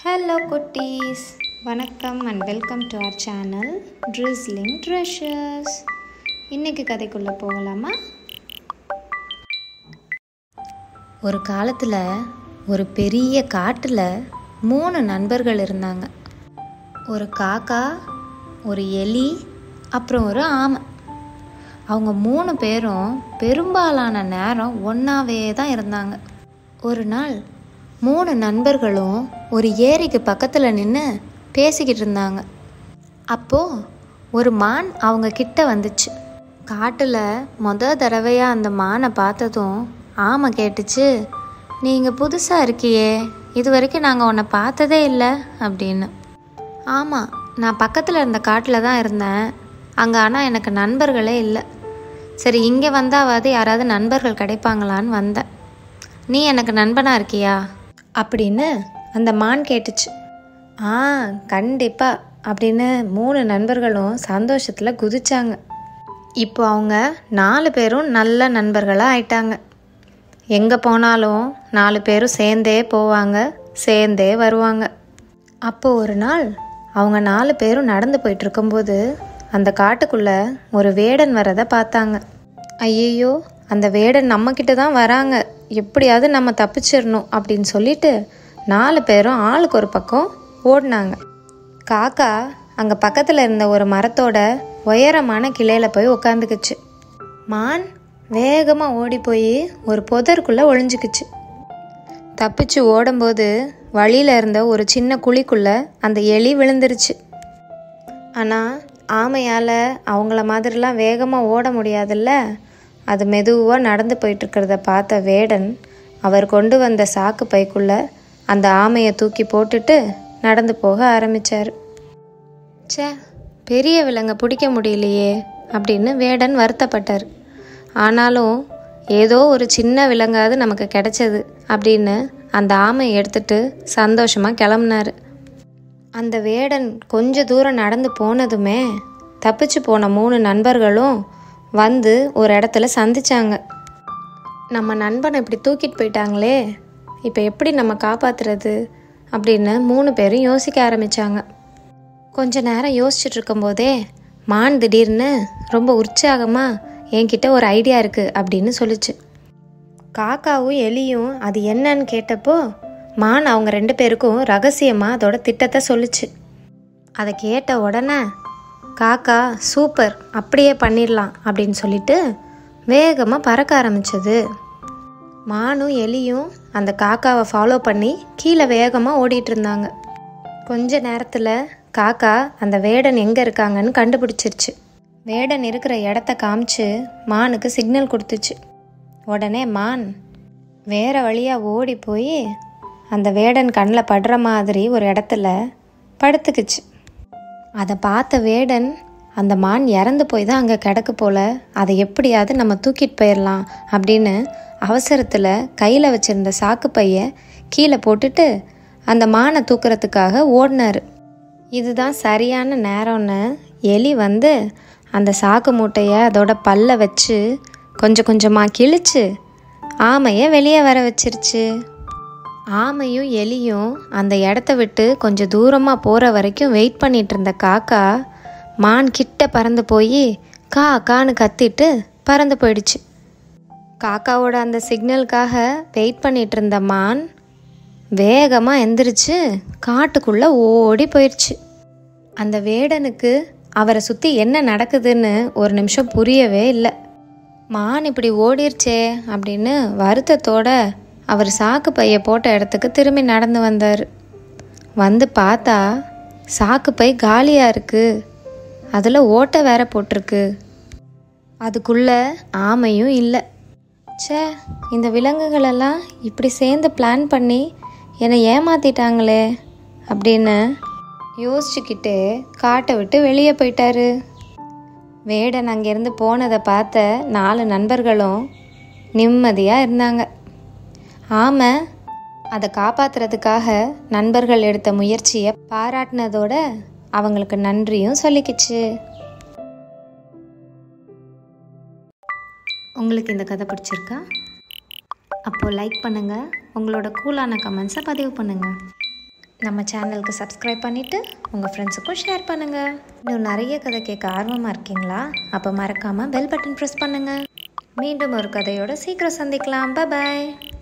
Hello குட்டீஸ், வணக்கம் and welcome to our channel drizzling treasures. இன்றைக்கி கதைக்குள்ளே போகலாமா? ஒரு காலத்தில் ஒரு பெரிய காட்டில் 3 நண்பர்கள் இருந்தாங்க. ஒரு காக்கா, ஒரு எலி, அப்புறம் ஒரு ஆமை. அவங்க 3 பேரும் பெரும்பாலான நேரம் ஒன்றாவே தான் இருந்தாங்க. ஒரு நாள் 3 நண்பர்களும் ஒரு ஏரிக்கு பக்கத்தில் நின்று பேசிக்கிட்டு இருந்தாங்க. அப்போது ஒரு மான் அவங்க கிட்ட வந்துச்சு. காட்டில் தடவையாக அந்த மானை பார்த்ததும் ஆமை கேட்டுச்சு, நீங்கள் புதுசாக இருக்கியே, இது வரைக்கும் நாங்கள் உன்னை பார்த்ததே இல்லை அப்படின்னு. ஆமாம், நான் பக்கத்தில் இருந்த காட்டில் தான் இருந்தேன். அங்கே ஆனால் எனக்கு நண்பர்களே இல்லை. சரி, இங்கே வந்தாவது யாராவது நண்பர்கள் கிடைப்பாங்களான்னு வந்தேன். நீ எனக்கு நண்பனாக இருக்கியா அப்படின்னு அந்த மான் கேட்டுச்சு. கண்டிப்பாக அப்படின்னு 3 நண்பர்களும் சந்தோஷத்தில் குதிச்சாங்க. இப்போ அவங்க 4 பேரும் நல்ல நண்பர்களாக ஆயிட்டாங்க. எங்கே போனாலும் 4 பேரும் சேர்ந்தே போவாங்க, சேர்ந்தே வருவாங்க. அப்போது ஒரு நாள் அவங்க 4 பேரும் நடந்து போயிட்டு இருக்கும்போது அந்த காட்டுக்குள்ளே ஒரு வேடன் வரதை பார்த்தாங்க. ஐயோ, அந்த வேடன் நம்மக்கிட்ட தான் வராங்க, எப்படியாவது நம்ம தப்பிச்சிடணும் அப்படின்னு சொல்லிட்டு 4 பேரும் ஆளுக்கு ஒரு பக்கம் ஓடினாங்க. காக்கா அங்கே பக்கத்தில் இருந்த ஒரு மரத்தோட உயரமான கிளையில் போய் உக்காந்துக்குச்சு. மான் வேகமாக ஓடி போய் ஒரு புதருக்குள்ளே ஒளிஞ்சிக்குச்சு. தப்பிச்சு ஓடும்போது வழியில் இருந்த ஒரு சின்ன குழிக்குள்ளே அந்த எலி விழுந்துருச்சு. ஆனால் ஆமையால் அவங்கள மாதிரிலாம் வேகமாக ஓட முடியாதுல்ல. அது மெதுவாக நடந்து போயிட்டுருக்கிறத பார்த்த வேடன் அவர் கொண்டு வந்த சாக்கு பைக்குள்ளே அந்த ஆமையை தூக்கி போட்டுட்டு நடந்து போக ஆரம்பித்தார். பெரிய விலங்கை பிடிக்க முடியலையே அப்படின்னு வேடன் வருத்தப்பட்டார். ஆனாலும் ஏதோ ஒரு சின்ன விலங்காவது நமக்கு கிடைச்சது அப்படின்னு அந்த ஆமையை எடுத்துட்டு சந்தோஷமாக கிளம்புனார். அந்த வேடன் கொஞ்ச தூரம் நடந்து போனதுமே தப்பிச்சு போன 3 நண்பர்களும் வந்து ஒரு இடத்துல சந்திச்சாங்க. நம்ம நண்பனை இப்படி தூக்கிட்டு போயிட்டாங்களே, இப்போ எப்படி நம்ம காப்பாற்றுறது அப்படின்னு 3 பேரும் யோசிக்க ஆரம்பித்தாங்க. கொஞ்ச நேரம் யோசிச்சுட்டு இருக்கும்போதே மான் திடீர்னு ரொம்ப உற்சாகமாக என்கிட்ட ஒரு ஐடியா இருக்குது அப்படின்னு சொல்லிச்சு. காக்காவும் எலியும் அது என்னன்னு கேட்டப்போ மான் அவங்க 2 பேருக்கும் ரகசியமாக அதோட திட்டத்தை சொல்லிச்சு. அதை கேட்ட உடனே காக்கா சூப்பர், அப்படியே பண்ணிடலாம் அப்படின்னு சொல்லிட்டு வேகமாக பறக்க ஆரம்பிச்சது. மானும் எலியும் அந்த காக்காவை ஃபாலோ பண்ணி கீழே வேகமாக ஓடிட்டு இருந்தாங்க. கொஞ்ச நேரத்தில் காக்கா அந்த வேடன் எங்கே இருக்காங்கன்னு கண்டுபிடிச்சிருச்சு. வேடன் இருக்கிற இடத்த காமிச்சு மானுக்கு சிக்னல் கொடுத்துச்சு. உடனே மான் வேறு வழியாக ஓடி போய் அந்த வேடன் கண்ணில் படுற மாதிரி ஒரு இடத்துல படுத்துக்குச்சு. அதை பார்த்த வேடன், அந்த மான் இறந்து போய் தான் அங்கே கிடக்கு போல், அதை எப்படியாவது நம்ம தூக்கிட்டு போயிடலாம் அப்படின்னு அவசரத்தில் கையில் வச்சுருந்த சாக்கு பையை கீழே போட்டுட்டு அந்த மானை தூக்குறதுக்காக ஓடினார். இதுதான் சரியான நேரம்னு எலி வந்து அந்த சாக்கு மூட்டையை அதோட பல்ல வச்சு கொஞ்சம் கொஞ்சமாக கிழிச்சு ஆமையை வெளியே வர வச்சிருச்சு. ஆமையும் எலியும் அந்த இடத்த விட்டு கொஞ்சம் தூரமாக போகிற வரைக்கும் வெயிட் பண்ணிகிட்டு இருந்த காக்கா மான் கிட்ட பறந்து போய் காக்கான்னு கத்திட்டு பறந்து போயிடுச்சு. காக்காவோட அந்த சிக்னலுக்காக வெயிட் பண்ணிகிட்டு இருந்த மான் வேகமாக எந்திரிச்சு காட்டுக்குள்ளே ஓடி போயிடுச்சு. அந்த வேடனுக்கு அவரை சுற்றி என்ன நடக்குதுன்னு ஒரு நிமிஷம் புரியவே இல்லை. மான் இப்படி ஓடிருச்சே அப்படின்னு வருத்தத்தோட அவர் சாக்கு பையை போட்ட இடத்துக்கு திரும்பி நடந்து வந்தார். வந்து பார்த்தா சாக்கு பை காலியாக இருக்குது, அதில் ஓட்டை வேற போட்டிருக்கு. அதுக்குள்ளே ஆமையும் இல்லை. இந்த விலங்குகளெல்லாம் இப்படி சேர்ந்து பிளான் பண்ணி என்னை ஏமாத்திட்டாங்களே அப்படின்னு யோசிச்சுக்கிட்டு காட்டை விட்டு வெளியே போயிட்டாரு. வேடன் அங்கேருந்து போனதை பார்த்த 4 நண்பர்களும் நிம்மதியாக இருந்தாங்க. ஆமை அதை காப்பாற்றுறதுக்காக நண்பர்கள் எடுத்த முயற்சியை பாராட்டினதோட அவங்களுக்கு நன்றியும் சொல்லிக்கிச்சு. உங்களுக்கு இந்த கதை பிடிச்சிருக்கா? அப்போது லைக் பண்ணுங்கள், உங்களோட கூலான கமெண்ட்ஸை பதிவு பண்ணுங்கள். நம்ம சேனலுக்கு சப்ஸ்கிரைப் பண்ணிவிட்டு உங்கள் ஃப்ரெண்ட்ஸுக்கும் ஷேர் பண்ணுங்கள். இன்னும் நிறைய கதை கேட்க ஆர்வமாக இருக்கீங்களா? அப்போ மறக்காமல் பெல் பட்டன் ப்ரெஸ் பண்ணுங்கள். மீண்டும் ஒரு கதையோடு சீக்கிரம் சந்திக்கலாம். பாய்.